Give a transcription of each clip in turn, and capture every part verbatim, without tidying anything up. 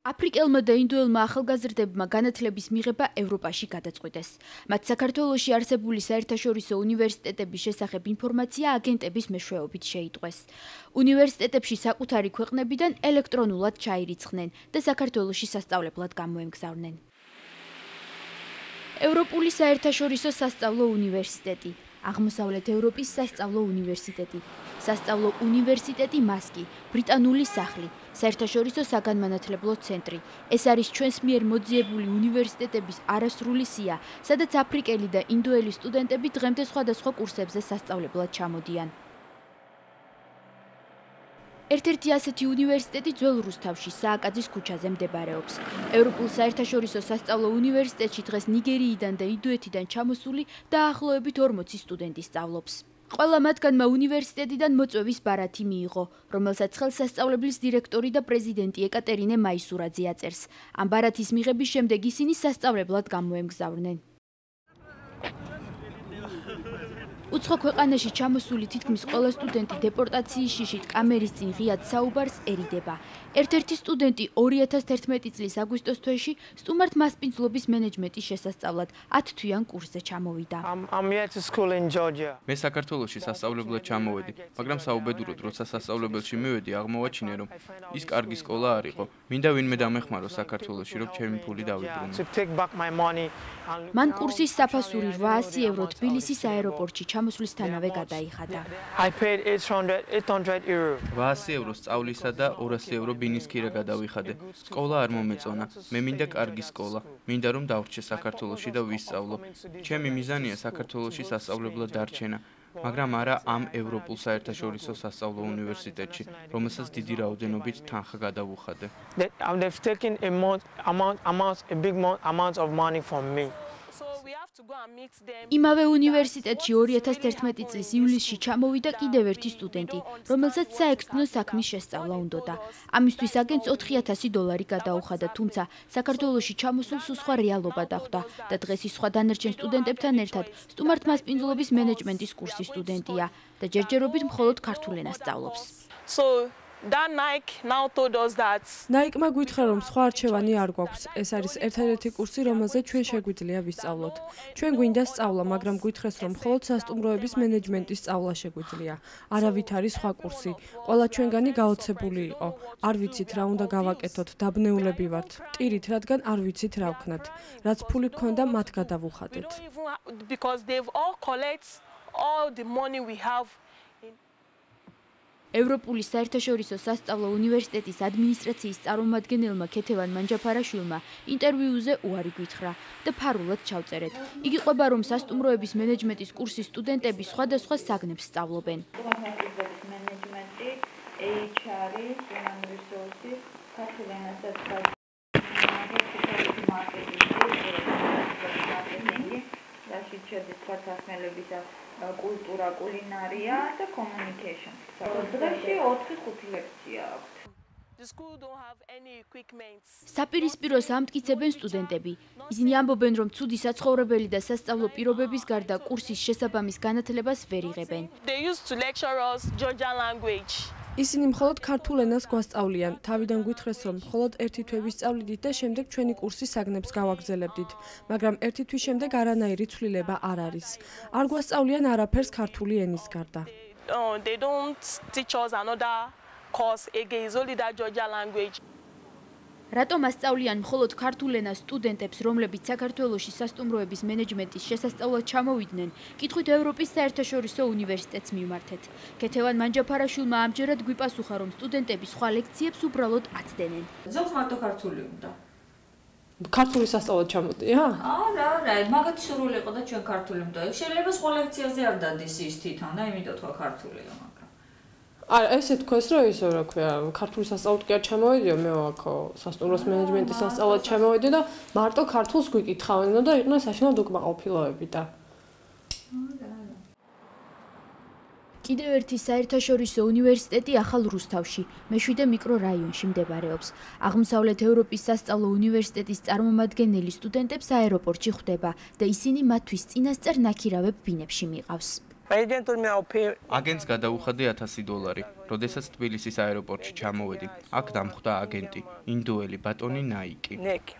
აფრიკელმა და ინდოელმა ახალგაზრდებმა განათლების მიღება ევროპაში გადაწყვიტეს. მათ საქართველოში არსებული საერთაშორისო უნივერსიტეტების შესახებ ინფორმაცია აგენტების მეშვეობით შეიტყვეს. უნივერსიტეტებში საკუთარი ქვეყნებიდან ელექტრონულად ჩაირიცხნენ და საქართველოში სასწავლებლად გამოემგზავრნენ. ევროპული საერთაშორისო სასწავლო უნივერსიტეტი, აღმოსავლეთ ევროპის სასწავლო უნივერსიტეტი, სასწავლო უნივერსიტეტი მასკი, ბრიტანული სახლი, საერთაშორისო საგანმანათლებლო ცენტრი. ეს არის ჩვენს მიერ მოძიებული უნივერსიტეტების არასრული სია, სადაც აფრიკელი და ინდოელი სტუდენტები დღემდე სხვადასხვა კურსებზე სასწავლებლად ჩამოდიან. ერთ-ერთი ასეთი უნივერსიტეტი ძველ რუსთავში, სააკაძის ქუჩაზე მდებარეობს. ევროპულ საერთაშორისო სასწავლო უნივერსიტეტში დღეს ნიგერიიდან და ინდოეთიდან ჩამოსული დაახლოებით ორმოცი სტუდენტი სწავლობს. ყველა მათგანმა უნივერსიტეტიდან მოწვევის ბარათი მიიღო, რომელსაც ხელსასწავლებლის დირექტორი და პრეზიდენტი ეკატერინე მაისურაძე აწერს. ამ ბარათის მიღების შემდეგ ისინი სასწავლებლად გამოემგზავრნენ. უცხო ქვეყანაში ჩამოსული თითქმის ყველა სტუდენტი დეპორტაციის შიშით კამერის წინ ღიად საუბარსერიდება. ერთ-ერთი სტუდენტი ორი ათას თერთმეტი წლის აგვისტოს თვეში სტუმართ მასპინძლობის მენეჯმენტის შესასწავლად ათ თვიან კურსზე ჩამოვიდა. მე საქართველოში სასწავლებლად ჩამოვედი, მაგრამ საუბედუროდ, როცა სასწავლებელში მივედი, აღმოვაჩინე, რომ ის კარგი სკოლა არ იყო. მინდა ვინმე დამეხმარო საქართველოში, რომ ჩემი ფული დავიბრუნო. მან კურსის საფასური რვაასი ევრო თბილისის აეროპორტში მოსვლისთანავე გადაიხადა. რვაასი ევრო სწავლისა და ორასი ევრო ბინის ქირა გადავიხადე. სკოლა არ მომეწონა. მე მინდა კარგი სკოლა. მინდა რომ დავრჩე საქართველოში და ვისწავლო. ჩემი მიზანია საქართველოში სასწავლებლად დარჩენა, მაგრამ არა ამ ევროპულ საერთაშორისო სასწავლო უნივერსიტეტში, რომელსაც დიდი რაოდენობით თანხა გადავუხადე. იმავე უნივერსიტეტში ორი ათას თერთმეტი წლის ივლისში ჩამოვიდა კიდევ ერთი სტუდენტი, რომელსაც საექსტნო საქმის შესწავლა უნდოდა. ამისთვის აგენტს ოთხი ათასი დოლარი გადაუხადა, თუმცა საქართველოში ჩამოსულს სხვა რეალობა დახვდა და დღეს ის სხვა დანარჩენ სტუდენტებთან ერთად სტუმართ მასპინძლობის მენეჯმენტის კურსის სტუდენტია და ჯერჯერობით მხოლოდ ქართულ ენას სწავლობს. That Nike now told us that Nike-მა გითხრა რომ სხვა არჩევანი არ გვაქვს. ეს არის ერთადერთი კურსი, რომელზეც ჩვენ შეგვიძლია ვისწავლოთ. ჩვენ გვინდა სწავლა, მაგრამ გითხრეს რომ მხოლოდ სასტუმროების მენეჯმენტის სწავლა შეგვიძლია. არავით არის სხვა კურსი. ყველა ჩვენგანი გაოცებული იყო. არ ვიცით რა უნდა გავაკეთოთ, დაბნეულები ვართ. ტირით, რადგან არ ვიცით რა ვქნათ. რაც ფული გქონდა, მათ გადავუხადეთ. because they've all collect all the money we have. ევროპული საერთაშორისო სასწავლო უნივერსიტეტის ადმინისტრაციის წარმომადგენელმა ქეთევან მანჯაფარაშვილმა ინტერვიუზე უარი გითხრა და ფარულად ჩავწერეთ. იგი ყვება, რომ სასტუმროების მენეჯმენტის კურსის სტუდენტები სხვადასხვა საგნებს სწავლობენ. მენეჯმენტი, ეიჩ არ, human resources, ქართულ ენასაც მარკეტინგი, რაშიც შედის ქართლების კულტურა, კულინარია და communication. დღეში ოთხი ხუთი ლექცია აქვთ. საპირისპირო ამტკიცებენ სტუდენტები. ისინი ამბობენ, რომ ცუდი საცხოვრებელი და სასწავლო პირობების გარდა კურსის შესაბამის განათლებას ვერ იღებენ. ისინი მხოლოდ ქართულ ენას გვასწავლიან. თავიდან გვითხრეს, რომ მხოლოდ ერთი თვე ვისწავლიდით და შემდეგ ჩვენი კურსის საგნებს გავაგრძელებდით, მაგრამ ერთი თვის შემდეგ არანაირი ცვლილება არ არის. არ გვასწავლიან არაფერს ქართული ენის გარდა. They don't teach us another course again, it's only that Georgia language. რატომ ასწავლიან მხოლოდ ქართულ ენას სტუდენტებს, რომლებიც საქართველოში სასტუმროების მენეჯმენტის შესასწავლად ჩამოვიდნენ, კითხვით ევროპის საერთაშორისო უნივერსიტეტს მივმართეთ. ქეთევან მანჯაფარაშვილმა ამჯერად გვიპასუხა, რომ სტუდენტები სხვა ლექციებს უბრალოდ აცდენენ. ზოგს მარტო ქართული უნდა. ქართული სასწავლად ჩამოდია? არა, არა, მაგათი სურვილი იყო და ჩვენ ქართული უნდა. შეიძლება სხვა ლექციაზე არ დადის ის თვითონ და იმიტომ თქვა ქართულია, მაგრამ არა, ესე თქვეს, რომ ისე რა ქვია, ქართული სასწავლად კი არ ჩამოვედიო, მე ვაქო სასტუმროს მენეჯმენტის სასწავლად ჩამოვედი და მარტო ქართულს გვიკითხავენ და იყვნენ საშინაო უკმაყოფილოები და. კიდევ ერთი საერთაშორისო უნივერსიტეტი ახალ რუსთავში, მეშვიდე მიკრორაიონში მდებარეობს. აღმოსავლეთ ევროპის სასწავლო უნივერსიტეტის წარმომადგენელი სტუდენტებს აეროპორტში ხვდება და ისინი მათთვის წინასწარ ნაქირავებ ბინებში მიყავს. აგენტს გადაუხადე ათასი დოლარი. როდესაც თბილისის აეროპორტში ჩამოვედი, აქ დამხვდა აგენტი, ინდოელი ბატონი ნაიკი.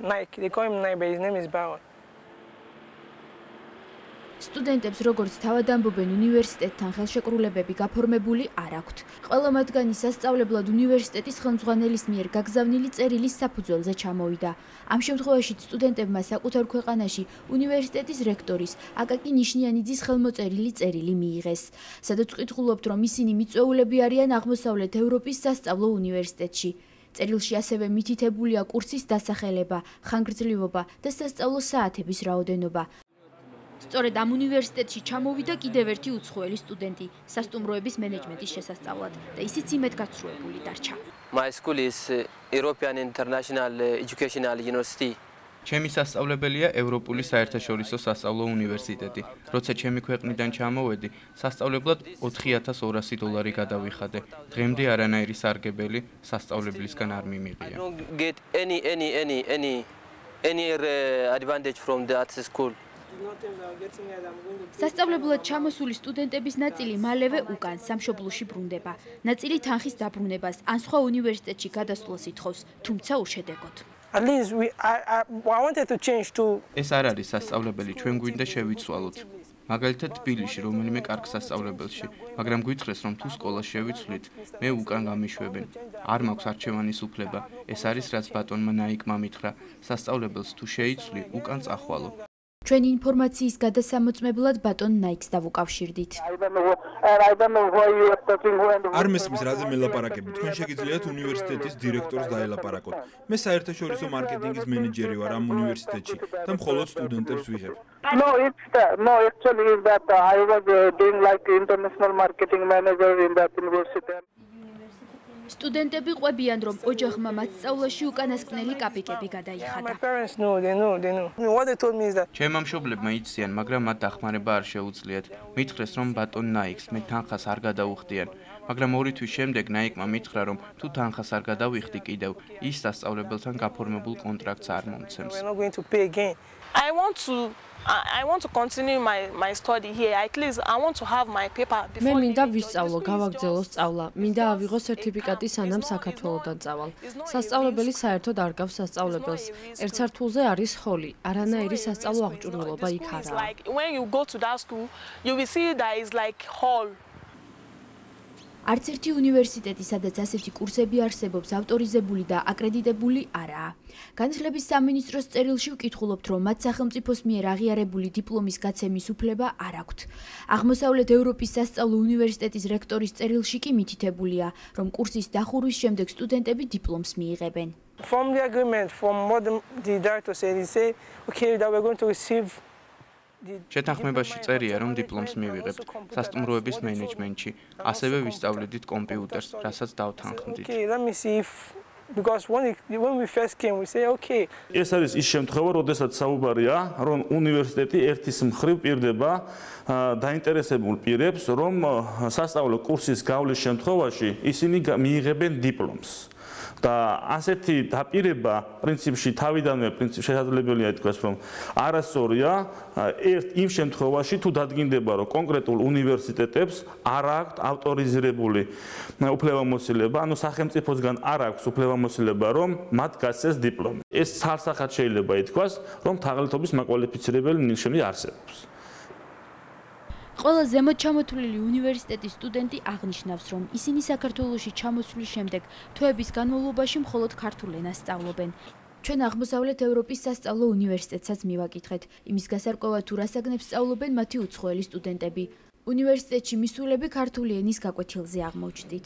სტუდენტებს როგორც თავად ამბობენ უნივერსიტეტთან ხელშეკრულებები გაფორმებული არ აქვთ. ყველა მათგანი სასწავლებლად უნივერსიტეტის ხელმძღვანელის მიერ გაგზავნილი წერილის საფუძველზე ჩამოვიდა. ამ შემთხვევაში სტუდენტებმა საკუთარ ქვეყანაში უნივერსიტეტის რექტორის აკაკი ნიშნიანიძის ხელმოწერილი წერილი მიიღეს, სადაც ვკითხულობთ, რომ ისინი მიწვეულები არიან აღმოსავლეთ ევროპის სასწავლო უნივერსიტეტში. წერილში ასევე მითითებულია კურსის დასახელება, ხანგრძლივობა და სასწავლო საათების რაოდენობა. სწორედ ამ უნივერსიტეტში ჩამოვიდა კიდევ ერთი უცხოელი სტუდენტი სასტუმროების მენეჯმენტის შესასწავლად და ისიც იმედგაცრუებული დარჩა. My school is European International Educational University. ჩემი სასწავლებელია ევროპული საერთაშორისო სასწავლო უნივერსიტეტი. როცა ჩემი ქვეყნიდან ჩამოვედი, სასწავლებლად ოთხი ათას ორასი დოლარი გადავიხადე. დღემდე არანაირი სარგებელი სასწავლებლისგან არ მიმიღია. I don't get any any any any any advantage from that school. სასწავლებლად ჩამოსული სტუდენტების ნაწილი მალევე უკან სამშობლოში ბრუნდება. ნაწილი თანხის დაბრუნებას ან სხვა უნივერსიტეტში გადასვლას ითხოვს, თუმცა უშედეგოდ. At least we I I, I wanted to change to ეს არ არის სასწავლებელი, ჩვენ გვინდა შევიცვალოთ. მაგალითად თბილისში რომელიმე კარგ სასწავლებელში, მაგრამ გითხრეს რომ თუ სკოლას შევიცვლით, მე უკან გამიშვებენ. არ მაქვს არჩევანის უფლება. ეს არის რაც ბატონმა ნაიკმა მითხრა, სასწავლებელს თუ შეიცვლი, უკან წახვალო. ჩვენი ინფორმაციის გადასამოწმებლად ბატონ ნაიკს დავუკავშირდით. არ მესმის რაზე მელაპარაკები, თქვენ შეგიძლიათ უნივერსიტეტის დირექტორს დაელაპარაკოთ. მე საერთაშორისო მარკეტინგის მენეჯერი ვარ ამ უნივერსიტეტში და მხოლოდ სტუდენტებს ვიღებ. No, it's the, no, actually is that uh, I was uh, doing like international marketing manager in that university. სტუდენტები ყვებიან, რომ ოჯახმა მათ სწავლაში უკანასკნელი კაპიკები გადაიხადა. my parents know, they know, they know. What they told me is that ჩემმა მშობლებმა იციან, მაგრამ მათ დახმარება არ შეუძლიათ. მითხრეს, რომ ბატონ ნაიკს მე თანხას არ გადაუხდიან. მაგრამ ორი თვის შემდეგ ნაიკმა მითხრა, რომ თუ თანხას არ გადავიხდი კიდევ, ის სასწავლებელთან გაფორმებულ კონტრაქტს არ მომცემს. we're not going to pay again. I want to I, I want to continue my my study here. At least I want to have my paper before. მე მინდა ვისწავლო, გავაგრძელო სწავლა. მინდა ავიღო სერტიფიკატი სანამ საქართველოდან წავალ. სასწავლებელი საერთოდ არ გავს სასწავლებელს. ერთ სართულზე არის ჰოლი. არანაირი სასწავლო აღჭურვილობა იქ არაა. Like when you go to that school, you will see that is like hall. არც ერთი უნივერსიტეტი, სადაც ასეთი კურსები არსებობს, ავტორიზებული და აკრედიტებული არაა. განათლების სამინისტროს წერილში ვკითხულობთ, რომ მათ სახელმწიფოს მიერ აღიარებული დიპლომის გაცემის უფლება არ აქვთ. აღმოსავლეთ ევროპის სასწავლო უნივერსიტეტის რექტორის წერილში კი მითითებულია, რომ კურსის დახურვის შემდეგ სტუდენტები დიპლომს მიიღებენ. From the agreement, from what the, the director said, he said, okay, that we're going to receive შეთანხმებაში წერია, რომ დიპლომს მივიღებთ სასტუმროების მენეჯმენტში, ასევე ვისწავლედით კომპიუტერს, რასაც დავთანხმდით. Okay, let me see if because when we, when we first came we say okay. ეს არის ის შემთხვევა, როდესაც საუბარია, რომ უნივერსიტეტი ერთის მხრივ პირდება დაინტერესებულ პირებს, რომ სასწავლო კურსის გავლის შემთხვევაში ისინი მიიღებენ დიპლომს. და ასეთი დაპირება პრინციპში თავიდანვე პრინციპ შესაძლებელია ითქვას, რომ არასწორია ერთ იმ შემთხვევაში თუ დადგინდება, რომ კონკრეტულ უნივერსიტეტებს არ აქვთ ავტორიზირებული უფლებამოსილება, ანუ სახელმწიფოსგან არ აქვს უფლებამოსილება, რომ მათ გასცეს დიპლომი. ეს ცალსახად შეიძლება ითქვას, რომ თაღლითობის მაკვალიფიცირებელი ნიშანი არსებობს. ყველა ზემოთ ჩამოთვლილი უნივერსიტეტის სტუდენტი აღნიშნავს, რომ ისინი საქართველოში ჩამოსვლის შემდეგ თვეების განმავლობაში მხოლოდ ქართულ ენას სწავლობენ. ჩვენ აღმოსავლეთ ევროპის სასწავლო უნივერსიტეტსაც მივაკითხეთ, იმის გასარკვევად თუ რასაგნებს სწავლობენ მათი უცხოელი სტუდენტები. უნივერსიტეტში მისულები ქართული ენის გაკვეთილზე აღმოჩნდით.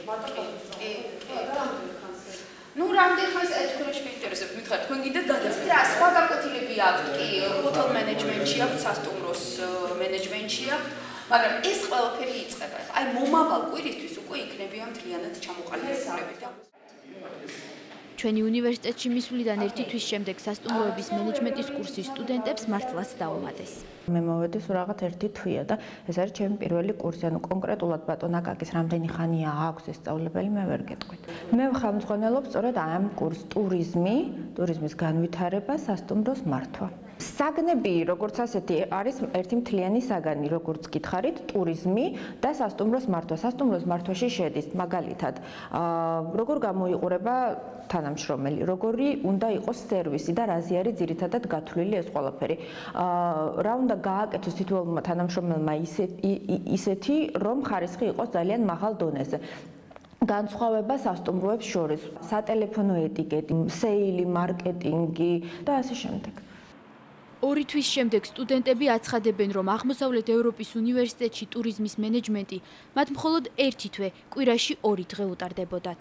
Ну, რამდენ ხანს თქვენში მეინტერესებს, მითხარ, თქვენ გინდათ გადაწყვეტ რა სხვა გაკვეთილები აქვთ, კი, ჰოთელ მენეჯმენტში აქვთ, სასტუმროს მენეჯმენტში აქვთ, მაგრამ ეს ყველაფერი იწყება. აი, მომავალ კვირისთვის უკვე იქნებიან მთლიანად ჩამოყალიბებული. ჩვენი უნივერსიტეტში მისვლიდან ერთი თვის შემდეგ სასტუმროების მენეჯმენტის კურსის სტუდენტებს მართლაც დაუმატეს. მე მოვედი სულ რაღაც ერთი თვია და ეს არის ჩემი პირველი კურსი, ანუ კონკრეტულად ბატონ აკაკის რამდენი ხანია აქვს ეს სწავლებელი, მე ვერ გეტყვით. მე ხელმძღვანელობ სწორედ ამ კურსს ტურიზმი, ტურიზმის განვითარება, სასტუმროს მართვა. საგნები, როგორც ასეთი, არის ერთი მთლიანი საგანი, როგორც გითხარით, ტურიზმი და სასტუმროს მართვა. სასტუმროს მართვაში შედის მაგალითად, როგორ გამოიყურება თანამშრომელი, როგორი უნდა იყოს სერვისი და რაზე არის ძირითადად გათვლილი ეს ყველაფერი. რა უნდა გააკეთოს თითოეულმა თანამშრომელმა ისეთი, რომ ხარისხი იყოს ძალიან მაღალ დონეზე. განსხვავება სასტუმროებს შორის, სატელეფონო ეტიკეტი, სეილი, მარკეტინგი და ასე შემდეგ. ორი თვის შემდეგ სტუდენტები აცხადებენ, რომ აღმოსავლეთ ევროპის უნივერსიტეტში ტურიზმის მენეჯმენტი მათ მხოლოდ ერთი თვე, კვირაში ორი დღე უტარდებოდათ.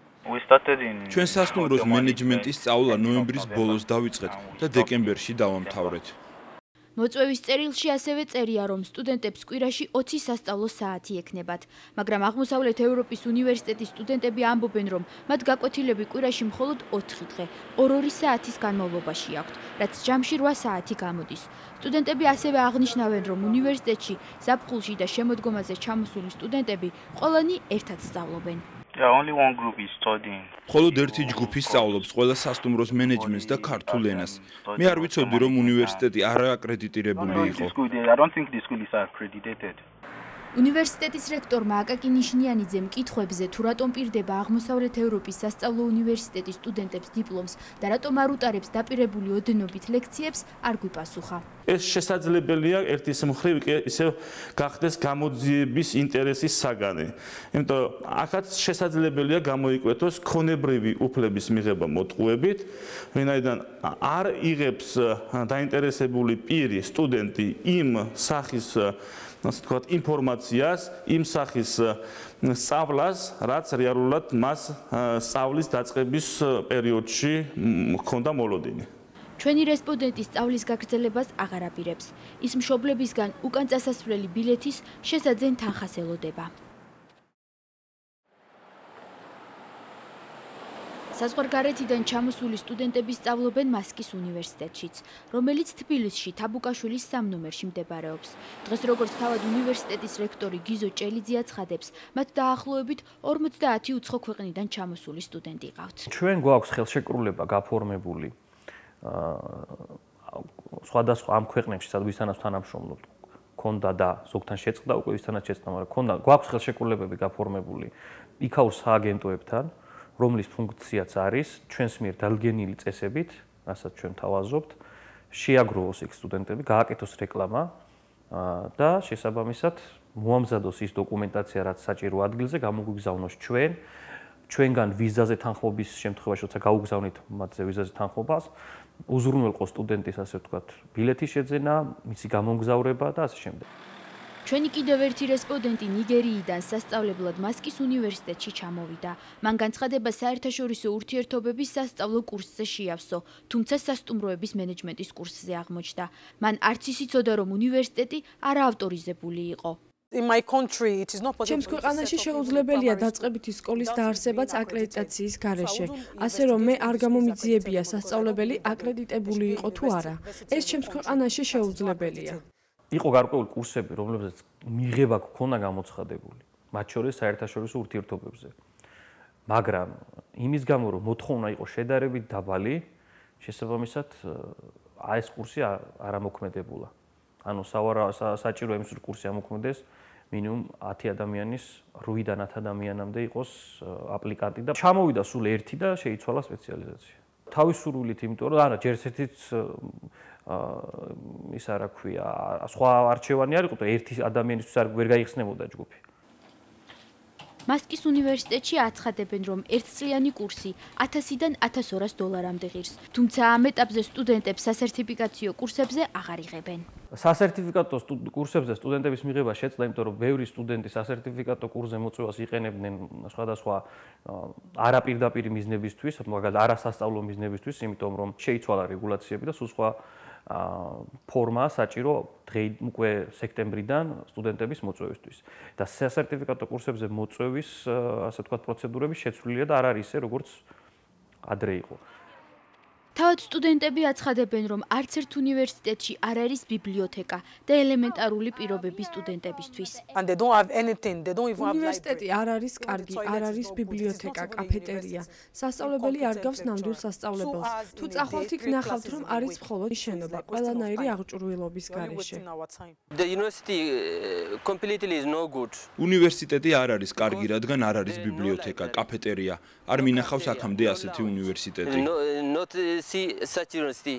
ჩვენ სასტუმროს მენეჯმენტის სწავლა ნოემბრის ბოლოს დავიწყეთ და დეკემბერში დავამთავრეთ. მოწვევის წერილში ასევე წერია, რომ სტუდენტებს კვირაში ოცი სასწავლო საათი ექნებათ, მაგრამ აღმოსავლეთ ევროპის უნივერსიტეტის სტუდენტები ამბობენ, რომ მათ გაკვეთილები კვირაში მხოლოდ ოთხი დღე, ორ-ორი საათის განმავლობაში აქვთ, რაც ჯამში რვა საათი გამოდის. სტუდენტები ასევე აღნიშნავენ, რომ უნივერსიტეტში ზაფხულში და შემოდგომაზე ჩამოსული სტუდენტები ყველანი ერთად სწავლობენ. Yeah, only one group is studying. მხოლოდ ერთი ჯგუფი სწავლობს ყველა სასტუმროს მენეჯმენტს და ქართულ ენას. მე არ ვიცოდი, რომ უნივერსიტეტი არააკრედიტირებული იყო. I don't think the school is accredited. უნივერსიტეტის რექტორმა აკაკი ნიშნიანიძემ კითხვებზე, თუ რატომ პირდება აღმოსავლეთ ევროპის სასწავლო უნივერსიტეტის სტუდენტებს დიპლომს და რატომ არ უტარებს დაპირებული ოდენობით ლექციებს, არ გვიპასუხა. ეს შესაძლებელია ერთის მხრივ ისევ გახდეს გამოძიების ინტერესის საგანი. იმიტომ აქაც შესაძლებელია გამოიკვეთოს ქონებრივი უფლების მიღება მოტყუებით, ვინაიდან არ იღებს დაინტერესებული პირი, სტუდენტი იმ სახის ასე ვთქვათ, ინფორმაციას, იმ სახის სწავლას, რაც რეალურად მას სწავლის დაწყების პერიოდში ჰქონდა მოლოდინი. ჩვენი რესპონდენტი სწავლის გაგრძელებას აღარ აპირებს. ის მშობლებისგან უკან წასასვლელი ბილეთის შესაძენ თანხას ელოდება. საზღვარგარეთიდან ჩამოსული სტუდენტები სწავლობენ მასკის უნივერსიტეტშიც, რომელიც თბილისში თაბუკაშვილის სამ ნომერში მდებარეობს. დღეს როგორც თავად უნივერსიტეტის რექტორი გიზო ჭელიძე აცხადებს, მათ დაახლოებით ორმოცდაათი უცხო ქვეყნიდან ჩამოსული სტუდენტი ყავთ. ჩვენ გვაქვს ხელშეკრულება გაფორმებული სხვადასხვა ამ ქვეყნებში, სადაც ვისთანაც თანამშრომლობთ, ქონდა და ზოგთან შეწყდა უკვე ვისთანაც შეწყდა, მაგრამ ქონდა გვაქვს ხელშეკრულებები გაფორმებული იქაურ სააგენტოებთან, რომლის ფუნქციაც არის ჩვენს მიერ დადგენილი წესებით, რასაც ჩვენ თავაზობთ, შეაგროვოს იქ სტუდენტები, გააკეთოს რეკლამა და შესაბამისად მოამზადოს ის დოკუმენტაცია, რაც საჭირო ადგილზე გამოგვიგზავნოს ჩვენ, ჩვენგან ვიზაზე თანხმობის შემთხვევაში, როცა გაუგზავნით მათზე ვიზაზე თანხმობას, უზრუნველყოს სტუდენტის, ასე ვთქვათ, ბილეთის შეძენა, მისი გამომგზავრება და ასე შემდეგ. ჩვენი კიდევ ერთი რესპონდენტი ნიგერიიდან სასწავლებლად მასკის უნივერსიტეტში ჩამოვიდა. მან განცხადება საერთაშორისო ურთიერთობების სასწავლო კურსზე შეავსო, თუმცა სასტუმროების მენეჯმენტის კურსზე აღმოჩნდა. მან არც ის იცოდა, რომ უნივერსიტეტი არაავტორიზებული იყო. ჩემს ქვეყანაში შეუძლებელია დაწყებითი სკოლის დაარსებაც აკრედიტაციის გარეშე, ასე რომ მე არ გამომიძიებია სასწავლებელი აკრედიტებული იყო თუ არა. ეს ჩემს ქვეყანაში შეუძლებელია. იყო გარკვეული კურსები, რომლებზეც მიღება გქონდა გამოცხადებული, მათ შორის საერთაშორისო ურთიერთობებზე. მაგრამ იმის გამო, რომ მოთხოვნა იყო შედარებით დაბალი, შესაბამისად აი ეს კურსი არ ამოქმედებულა. ანუ საჭირო იმის რომ კურსი ამოქმედეს, მინიმუმ ათი ადამიანის რვიდან ათ ადამიანამდე იყოს აპლიკანტი და ჩამოვიდა სულ ერთი და შეიცვალა სპეციალიზაცია. თავის სურვილით, იმიტომ რომ არა, ჯერ ერთიც ის არა ქვია, სხვა არჩევანი არ იყო და ერთი ადამიანისთვის არ ვერ გაიხსნებოდა ჯგუფი. მასკის უნივერსიტეტში აცხადებენ, რომ ერთწლიანი კურსი ათასიდან ათას ორას დოლარამდე ღირს, თუმცა ამ ეტაპზე სტუდენტებს სასერტიფიკაციო კურსებზე აღარ იღებენ. სასერტიფიკატო კურსებზე სტუდენტების მიღება შეწყდა, იმიტომ რომ ბევრი სტუდენტი სასერტიფიკატო კურსზე მოწვევას იყენებდნენ სხვადასხვა არაპირდაპირი მიზნებისთვის, მაგალითად არასასწავლო მიზნებისთვის, იმიტომ რომ შეიცვალა რეგულაციები და სულ სხვა ფორმა საჭირო უკვე სექტემბრიდან სტუდენტების მოწვევისთვის. და სასერტიფიკატო კურსებზე მოწვევის, ასე ვთქვათ, პროცედურები შეცვლილია და არ არის ისე, როგორც ადრე იყო. თავად სტუდენტები აცხადებენ, რომ არც ერთ უნივერსიტეტში არ არის ბიბლიოთეკა და ელემენტარული პირობები სტუდენტებისთვის. უნივერსიტეტი არ არის კარგი, არ არის ბიბლიოთეკა, კაფეტერია. სასწავლებელი არ გავს ნამდვილ სასწავლებელს. თუ წახვალთ იქ ნახავთ, რომ არის მხოლოდ შენობა, ყველანაირი აღჭურვილობის გარეშე. The university completely is no good. უნივერსიტეტი არ არის კარგი, რადგან არ არის ბიბლიოთეკა, კაფეტერია. არ მინახავს აქამდე ასეთი უნივერსიტეტი. Not see such university.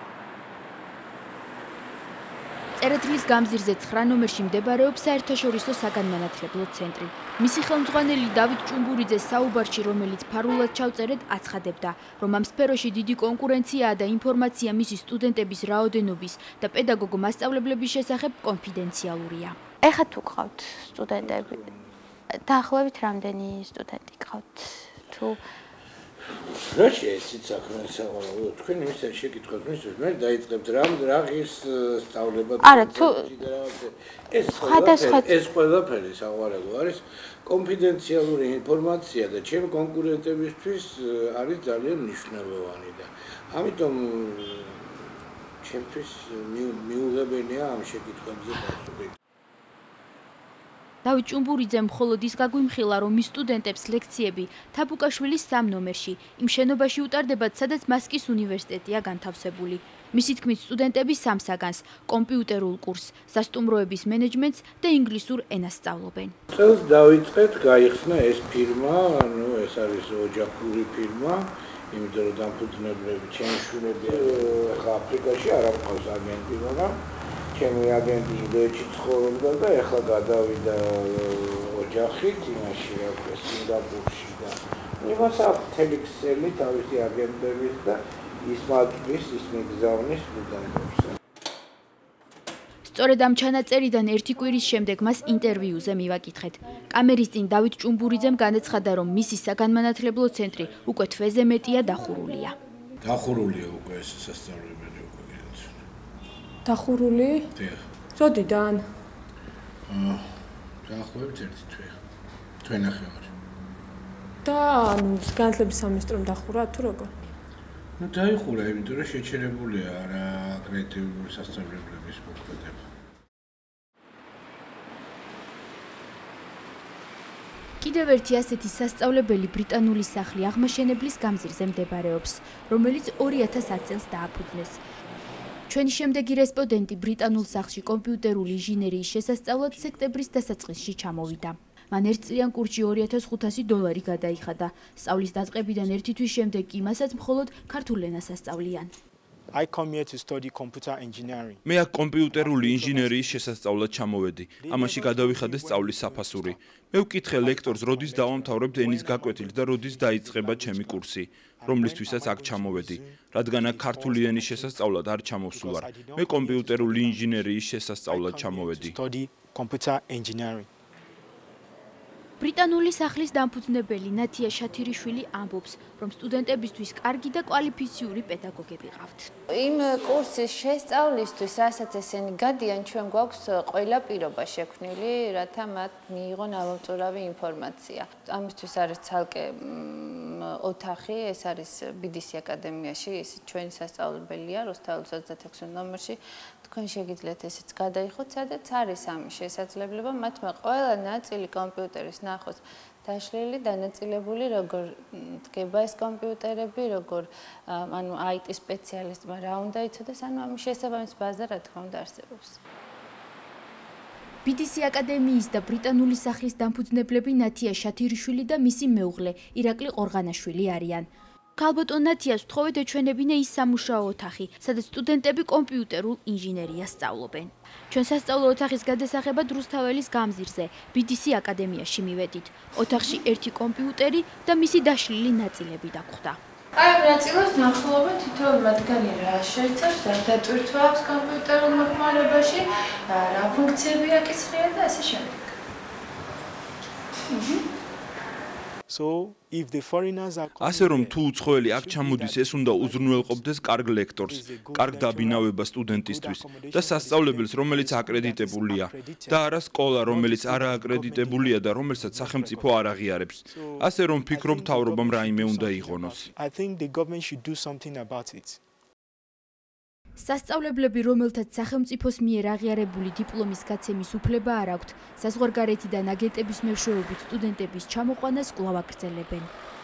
წერეთლის გამზირზე ცხრა ნომერში მდებარეობს საერთაშორისო საგანმანათლებლო ცენტრი. მისი ხელმძღვანელი დავით ჭუმბურიძე საუბარში, რომელიც ფარულად ჩავწერეთ, აცხადებდა, რომ ამ სფეროში დიდი კონკურენციაა და ინფორმაცია მისი სტუდენტების რაოდენობის და პედაგოგ მასწავლებლების შესახებ კონფიდენციალურია. ეხლა თუ გყავთ სტუდენტები, დაახლოებით რამდენი სტუდენტი გყავთ? თუ რაში ესეც საქმე საყოველთაო თქვენ იმის შეკითხვას მისვით მე დაიწყებთ რამ რაღის სწავლება არა თუ ეს სხვადასხვა ეს ყველაფერი საყოველთაო არის კონფიდენციალური ინფორმაცია და ჩემი კონკურენტებისთვის არის ძალიან მნიშვნელოვანი და ამიტომ ჩემთვის მიუღებელია ამ შეკითხვებზე პასუხი. დავით ჭუმბურიძემ მხოლოდ ის გაგვიმხილა, რომ მის სტუდენტებს ლექციები თაბუკაშვილის სამ ნომერში, იმ შენობაში უტარდებათ, სადაც მასკის უნივერსიტეტია განთავსებული. მისი თქმით, სტუდენტები სამ საგანს, კომპიუტერულ კურსს, სასტუმროების მენეჯმენტს და ინგლისურ ენას სწავლობენ. წელს დავიწყეთ, გაიხსნა ეს ფირმა, ანუ ეს არის ოჯახური ფირმა, იმიტომ რომ დამფუძნებლები ჩემი შვილები ახლა აფრიკაში არ ამყავს აგენტი, ჩემი აგენტი ინდოეთში ცხოვრობდა და ეხლა გადავიდა ოჯახით იმაში აქვს სინგაპურში და იმას აქვს მთელი ქსელი თავისი აგენტების და ის მათთვის ის მიგზავნის სტუდენტებს. სწორედ ამ ჩანაწერიდან ერთი კვირის შემდეგ მას ინტერვიუზე მივაკითხეთ. კამერის წინ დავით ჭუმბურიძემ განაცხადა, რომ მისი საგანმანათლებლო ცენტრი უკვე თვეზე მეტია დახურულია. დახურულია უკვე ეს სასწავლებელი. დახურული? დიახ. როდიდან? აა, დაახლოებით ერთი თვე. თვე ნახევარი. და ანუ განათლების სამინისტრომ დახურა თუ როგორ? ნუ დაიხურა, იმიტომ რომ შეჩერებულია რა კრეატიული სასწავლებლების მოქმედება. კიდევ ერთი ასეთი სასწავლებელი ბრიტანული სახლი აღმაშენებლის გამზირზე მდებარეობს, რომელიც ორი ათას ათ წელს დააფუძნეს. ჩვენი შემდეგი რესპონდენტი ბრიტანულ სახლში კომპიუტერული ინჟინერიის შესასწავლად სექტემბრის დასაწყისში ჩამოვიდა. მან ერთწლიან კურსში ორი ათას ხუთასი დოლარი გადაიხადა. სწავლის დაწყებიდან ერთი თვის შემდეგ კი მასაც მხოლოდ ქართულ ენას ასწავლიან. I come here to study computer engineering. მე აქ კომპიუტერული ინჟინერიის შესასწავლად ჩამოვედი. ამაში გადავიხადე სწავლის საფასური. მე ვკითხე ლექტორს, როდის დავამთავრებ ენის გაკვეთილს და როდის დაიწყება ჩემი კურსი, რომლისთვისაც აქ ჩამოვედი, რადგან აქ ქართული ენის შესასწავლად არ ჩამოვსულ ვარ. მე კომპიუტერული ინჟინერიის შესასწავლად ჩამოვედი. Computer engineering. ბრიტანული სახლის დამფუძნებელი ნათია შათირიშვილი ამბობს, რომ სტუდენტებისთვის კარგი და კვალიფიციური პედაგოგები ყავთ. იმ კურსის შესწავლისთვის, რასაც ესენი გადიან, ჩვენ გვაქვს ყველა პირობა შექმნილი, რათა მათ მიიღონ ამომწურავი ინფორმაცია. ამისთვის არის ცალკე ოთახი, ეს არის ბი დი სი აკადემიაში, ეს ჩვენი სასწავლებელია, რუსთაველის ოცდაექვსი ნომერში. თქვენ შეგიძლიათ ესეც გადაიხოთ, სადაც არის ამის შესაძლებლობა, მათმა ყველა ნაწილი კომპიუტერის ნახოს დაშლილი, დანაწილებული, როგორ დგება ეს კომპიუტერები, როგორ ანუ აი ტი სპეციალისტმა რა უნდა იცოდეს, ანუ ამის შესაბამის ბაზა რა თქმა უნდა არსებობს. ბი დი სი აკადემიის და ბრიტანული სახლის დამფუძნებლები ნათია შათირიშვილი და მისი მეუღლე ირაკლი ყორღანაშვილი არიან. ქალბატონ ნათიას ვთხოვეთ ეჩვენებინა ის სამუშაო ოთახი, სადაც სტუდენტები კომპიუტერულ ინჟინერიას სწავლობენ. ჩვენ სასწავლო ოთახის გადასაღებად რუსთაველის გამზირზე, ბი დი სი აკადემიაში მივედით. ოთახში ერთი კომპიუტერი და მისი დაშლილი ნაწილები დაგხვდა. აი ამ ნაწილებს ნახულობა თითოეულ მათგანი რა შეიცავს, რა დატვირთვა აქვს კომპიუტერულ მოხმარებაში, რა ფუნქციები აკისრია და ასე შემდეგ. So if the foreigners are ასე რომ თუ უცხოელი აქ ჩამოდის, ეს უნდა უზრუნველყოფდეს კარგ ლექტორს, კარგ დაბინავება სტუდენტისთვის და სასწავლებელს, რომელიც აკრედიტებულია და არა სკოლა, რომელიც არა აკრედიტებულია და რომელსაც სახელმწიფო არ აღიარებს. ასე რომ ფიქრობ მთავრობამ რაიმე უნდა იღონოს. I think the government should do something about it. სასწავლებლები, რომელთაც სახელმწიფოს მიერ აღიარებული დიპლომის გაცემის უფლება არ აქვთ, საზღვარგარეთიდან აგენტების მეშვეობით სტუდენტების ჩამოყვანას კვლავ აგრძელებენ.